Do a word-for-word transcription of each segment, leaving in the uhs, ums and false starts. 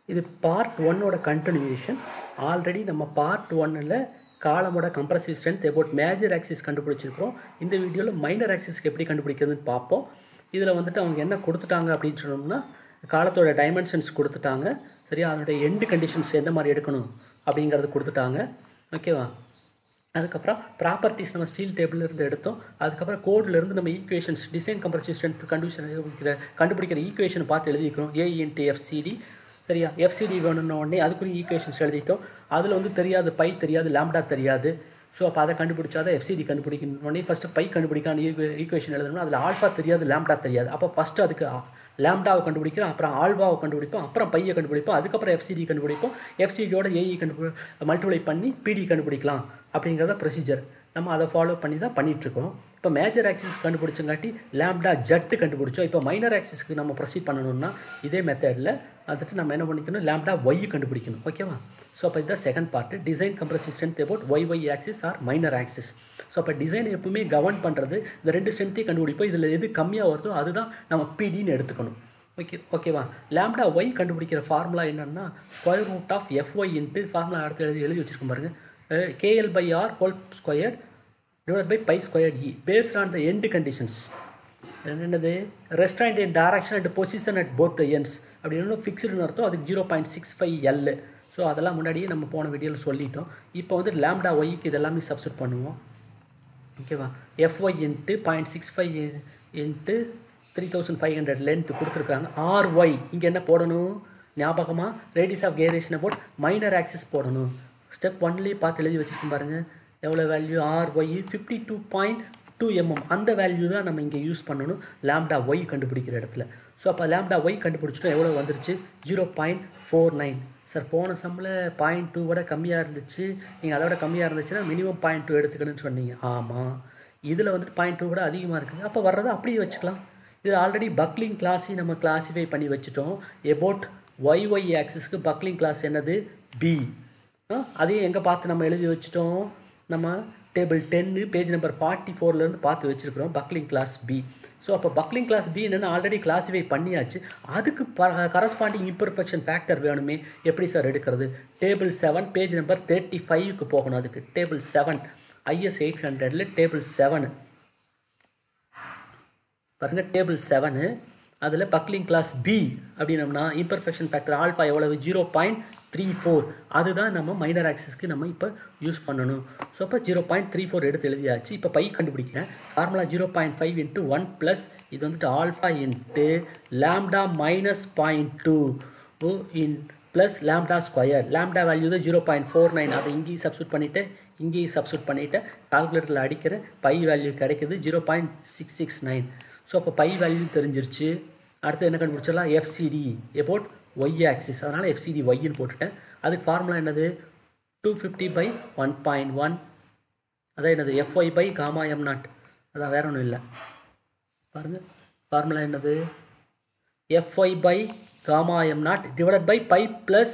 இது பார்ட் ஒன்னோட continuation. Already நம்ம பார்ட் ஒன்னில் காலமோட compressive strength about major axis கண்டுபிடிச்சிருக்கிறோம். இந்த வீடியோவில் மைனர் ஆக்சிஸ்க்கு எப்படி கண்டுபிடிக்கிறதுன்னு பார்ப்போம். இதில் வந்துட்டு அவங்க என்ன கொடுத்துட்டாங்க அப்படின்னு சொன்னோம்னா, காலத்தோட டைமென்ஷன்ஸ் கொடுத்துட்டாங்க, சரியா, அதனுடைய எண்டு கண்டிஷன்ஸ் எந்த மாதிரி எடுக்கணும் அப்படிங்கிறது கொடுத்துட்டாங்க. ஓகேவா? அதுக்கப்புறம் ப்ராப்பர்ட்டிஸ் நம்ம ஸ்டீல் டேபிள் இருந்து எடுத்தோம். அதுக்கப்புறம் கோட்லேருந்து நம்ம ஈக்குவேஷன்ஸ் டிசைன் கம்ப்ரசிவ் ஸ்ட்ரென்த் கண்டுபிடிக்கிற கண்டுபிடிக்கிற ஈக்குவேஷனை பார்த்து எழுதிக்கிறோம். ஏ இன்ட்டு எஃப்சிடி, சரியா? எஃப்சிடி வேணும்ன உடனே அதுக்குரிய ஈக்குவேஷன்ஸ் எழுதிட்டோம். அதில் வந்து தெரியாது, பை தெரியாது, லாம்டா தெரியாது. ஸோ அப்போ அதை கண்டுபிடிச்சா தான் எஃப்சிடி கண்டுபிடிக்கணுன்னே ஃபஸ்ட்டு பை கண்டுபிடிக்கான ஈக்குவேஷன் எழுதணும். அதில் ஆல்ஃபா தெரியாது, லாம்டா தெரியாது. அப்போ ஃபஸ்ட்டு அதுக்கு லாம்டாவை கண்டுபிடிக்கிறோம், அப்புறம் ஆல்வாவை கண்டுபிடிப்போம், அப்புறம் பையை கண்டுபிடிப்போம், அதுக்கப்புறம் எஃப்சிடி கண்டுபிடிப்போம். எஃப்சிடியோட ஏஇ கண்டுபி மல்டிப்ளை பண்ணி பிடி கண்டுபிடிக்கலாம் அப்படிங்கிறத ப்ரொசீஜர். நம்ம அதை ஃபாலோ பண்ணி தான் பண்ணிகிட்ருக்கோம். இப்போ மேஜர் ஆக்சிஸ் கண்டுபிடிச்சங்காட்டி லாம்டா ஜட்டு கண்டுபிடிச்சோம். இப்போ மைனர் ஆக்சிஸ்க்கு நம்ம ப்ரொசீட் பண்ணணும்னா இதே மெத்தடில் வந்துட்டு நம்ம என்ன பண்ணிக்கணும், லாம்டா ஒய் கண்டுபிடிக்கணும். ஓகேவா? ஸோ அப்போ இதுதான் second part, design compressive strength about Y Y axis or minor axis. So அப்போ டிசைன் எப்பவுமே கவர்ன் பண்ணுறது இந்த ரெண்டு ஸ்ட்ரென்த்தையும் கண்டுபிடிப்போம். இதில் எது கம்மியாக வருதோ அதுதான் நம்ம பிடின்னு எடுத்துக்கணும். ஓகே ஓகேவா? லாம்டா ஒய் கண்டுபிடிக்கிற ஃபார்முலா என்னென்னா, square root of FY into formula அடுத்து எழுதி எழுதி வச்சுருக்கோம் பாருங்கள், KL by R whole square divided by pi squared e based on the end conditions. என்னது, restrained in direction and position at both the ends அப்படின்னு ஃபிக்ஸ்டுன்னு அர்த்தம். அதுக்கு zero point six five L. So அதெல்லாம் முன்னாடியே நம்ம போன வீடியோவில் சொல்லிட்டோம். இப்போ வந்து லாம்டா ஒய்க்கு இதெல்லாமே சப்ஸ்டிட் பண்ணுவோம். ஓகேவா? FY into point six five into three thousand five hundred length கொடுத்துருக்காங்க. ஆர்ஒய் இங்கே என்ன போடணும் ஞாபகமாக, ரேடியஸ் ஆஃப் கேரேஷனை போட்டு மைனர் ஆக்சிஸ் போடணும். ஸ்டெப் ஒன்லேயே பார்த்து எழுதி வச்சுருக்கோம் பாருங்கள். எவ்வளோ value, R Y fifty two point two MM. அந்த வேல்யூ தான் நம்ம இங்கே யூஸ் பண்ணணும் லாம்டா ஒய் கண்டுபிடிக்கிற இடத்துல. ஸோ அப்போ லாம்டா ஒய் கண்டுபிடிச்சிட்டோம். எவ்வளோ வந்துருச்சு, zero point four nine. Sir போன சம்மில் பாயிண்ட் டூ விட கம்மியாக இருந்துச்சு, நீங்கள் அதை விட கம்மியாக இருந்துச்சுன்னா மினிமம் பாயிண்ட் டூ எடுத்துக்கணும்னு சொன்னீங்க. ஆமாம், இதில் வந்துட்டு பாயிண்ட் டூ விட அதிகமாக இருக்குது. அப்போ வர்றதை அப்படியே வச்சுக்கலாம். இது ஆல்ரெடி பக்லிங் கிளாஸையும் நம்ம கிளாஸிஃபை பண்ணி வச்சுட்டோம். எபோட் ஒய் ஒய் ஆக்சிஸ்க்கு பக்லிங் கிளாஸ் என்னது, பி. அதையும் எங்கே பார்த்து நம்ம எழுதி வச்சுட்டோம், நம்ம டேபிள் டென்னு பேஜ் நம்பர் ஃபார்ட்டி ஃபோர்லேருந்து பார்த்து வச்சுருக்கிறோம் பக்லிங் கிளாஸ் பி. ஸோ அப்போ பக்லிங் கிளாஸ் பி என்னென்னு ஆல்ரெடி கிளாஸிஃபை பண்ணியாச்சு. அதுக்கு ப கரஸ்பாண்டிங் இம்பர்ஃபெக்ஷன் ஃபேக்டர் வேணுமே, எப்படி சார் எடுக்கிறது, table seven page number thirty ஃபைவ்க்கு போகணும். அதுக்கு டேபிள் செவன் ஐஎஸ் எயிட் ஹண்ட்ரடில் டேபிள் செவனு பாருங்கள், டேபிள் செவனு அதில் பக்லிங் கிளாஸ் பி அப்படின்னம்னா இம்பர்ஃபெக்ஷன் ஃபேக்டர் ஆல்ஃபா எவ்வளவு, ஜீரோ பாயிண்ட் த்ரீ ஃபோர். அதுதான் நம்ம மைனர் ஆக்சிஸ்க்கு நம்ம இப்போ யூஸ் பண்ணணும். ஸோ அப்போ ஜீரோ பாயிண்ட் த்ரீ ஃபோர் எடுத்து எழுதியாச்சு. இப்போ பை கண்டுபிடிக்கிறேன். Formula zero point five into one plus இது வந்துட்டு alpha into lambda minus point two in plus lambda square. Lambda value தான் ஜீரோ பாயிண்ட் ஃபோர் நைன். அதை இங்கேயும் சப்ஸ்டியூட் பண்ணிவிட்டு இங்கேயும் சப்ஸ்டியூட் பண்ணிவிட்டு கால்குலேட்டரில் அடிக்கிறேன். பை வேல்யூ கிடைக்குது zero point six six nine. So அப்போ பை வேல்யூ தெரிஞ்சிருச்சு. அடுத்து என்ன கண்டுபிடிச்சிடலாம், எஃப்சிடி எபோட் ஒய் ஆக்சிஸ். அதனால் எஃப்சிடி ஒய்ன்னு போட்டுட்டேன். அதுக்கு ஃபார்முலா என்னது, two fifty by one point one. அதான் என்னது, FY by gamma M naught. அதான் வேற ஒன்றும் இல்லை. பாருங்கள் ஃபார்முலா என்னது, FY by gamma M naught divided by phi plus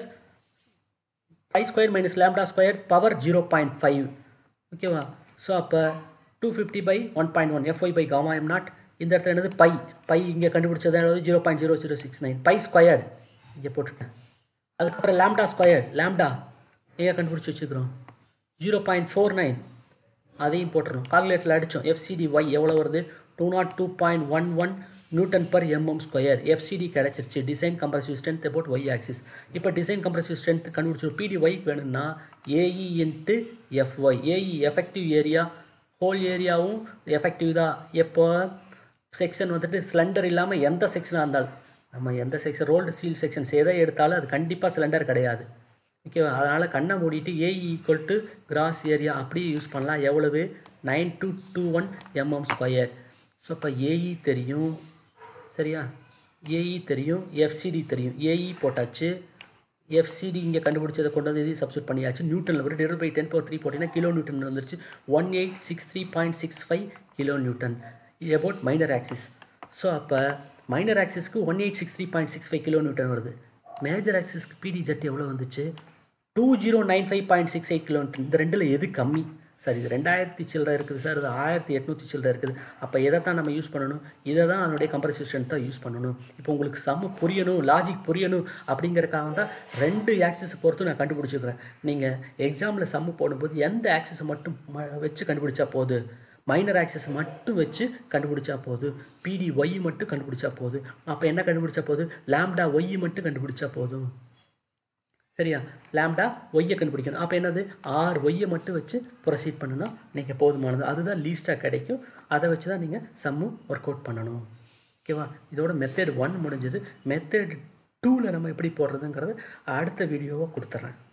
phi square minus lambda square power zero point five. ஓகேவா? ஸோ அப்போ two fifty by one point one FY by gamma M naught. இந்த இடத்துல என்னது, phi phi இங்கே கண்டுபிடிச்சது zero point zero zero six nine. Phi squared இங்கே போட்டுட்டேன். அதுக்கப்புறம் லாம்டா ஸ்கொயர், லாம்டா எங்கே கண்டுபிடிச்சி வச்சுக்கிறோம், ஜீரோ பாயிண்ட் ஃபோர் நைன். அதையும் போட்டுருணும். கால்குலேட்டரில் அடித்தோம். எஃப்சிடி ஒய் எவ்வளோ வருது, two naught two point one one newton per MM square. FCD கிடச்சிருச்சு, design compressive strength about Y axis. இப்போ டிசைன் கம்ப்ரசிவ் ஸ்ட்ரென்த் கண்டுபிடிச்சோம். பிடி ஒய்க்கு வேணும்னா AE into FY. AE effective area, whole ஏரியாவும் எஃபெக்டிவ் தான். எப்போ செக்ஷன் வந்துட்டு சிலிண்டர் இல்லாமல் எந்த செக்ஷனாக இருந்தாலும், நம்ம எந்த செக்ஷன் ரோல்டு சீல் செக்ஷன்ஸ் எதை எடுத்தாலும் அது கண்டிப்பாக சிலிண்டர் கிடையாது. ஓகேவா? அதனால் கண்ணை மூடிட்டு AE equal to gross area அப்படியே யூஸ் பண்ணலாம். எவ்வளவு, nine two two one MM square. So இப்போ ஏஇ தெரியும், சரியா, ஏஇ தெரியும், எஃப்சிடி தெரியும். ஏஇ போட்டாச்சு, எஃப்சிடி இங்கே கண்டுபிடிச்சதை கொண்டு வந்து இது சப்ஸ்டியூட் பண்ணியாச்சு. நியூட்டனில் ஒரு divide by ten power three போட்டிங்கன்னா கிலோ நியூட்டன் வந்துருச்சு. One eight six three point six five kilo newton about minor axis. So அப்போ மைனர் ஆக்சிஸ்க்கு one eight six three point six five kilo newton வருது. Major ஆக்சிஸ்க்கு PD Z எவ்வளோ வந்துச்சு, two zero nine five point six eight kilo newton. இந்த ரெண்டில் எது கம்மி சார் இது ரெண்டாயிரத்தி சில்லரை இருக்குது சார், இது ஆயிரத்தி எட்நூற்றி சில்லரை இருக்குது. அப்போ எதை தான் நம்ம யூஸ் பண்ணணும்? இதை தான் அதனுடைய கம்ப்ரசிவ் ஸ்ட்ரென்த் தான் யூஸ் பண்ணணும். இப்போ உங்களுக்கு சம்மு புரியணும், லாஜிக் புரியணும் அப்படிங்கிறக்காக தான் ரெண்டு ஆக்சிஸை பொறுத்து நான் கண்டுபிடிச்சிருக்கிறேன். நீங்கள் எக்ஸாமில் சம்மு போடும்போது எந்த ஆக்சிஸை மட்டும் வச்சு கண்டுபிடிச்சா போது, மைனர் ஆக்சிஸ் மட்டும் வச்சு கண்டுபிடிச்சா போது, பிடி ஒய் மட்டும் கண்டுபிடிச்சா போது. அப்போ என்ன கண்டுபிடிச்சா போது? லாம்டா ஒய் மட்டும் கண்டுபிடிச்சா போதும். சரியா? லாம்டா ஒய்யை கண்டுபிடிக்கணும். அப்போ என்னது? ஆறு ஒய்யை மட்டும் வச்சு ப்ரொசீட் பண்ணணும் நீங்கள் போதுமானது. அதுதான் லீஸ்ட்டாக கிடைக்கும். அதை வச்சு தான் நீங்கள் சம்மு ஒர்க் அவுட் பண்ணணும். ஓகேவா? இதோட மெத்தட் ஒன் முடிஞ்சது. மெத்தட் டூவில் நம்ம எப்படி போடுறதுங்கிறது அடுத்த வீடியோவை கொடுத்துட்றேன்.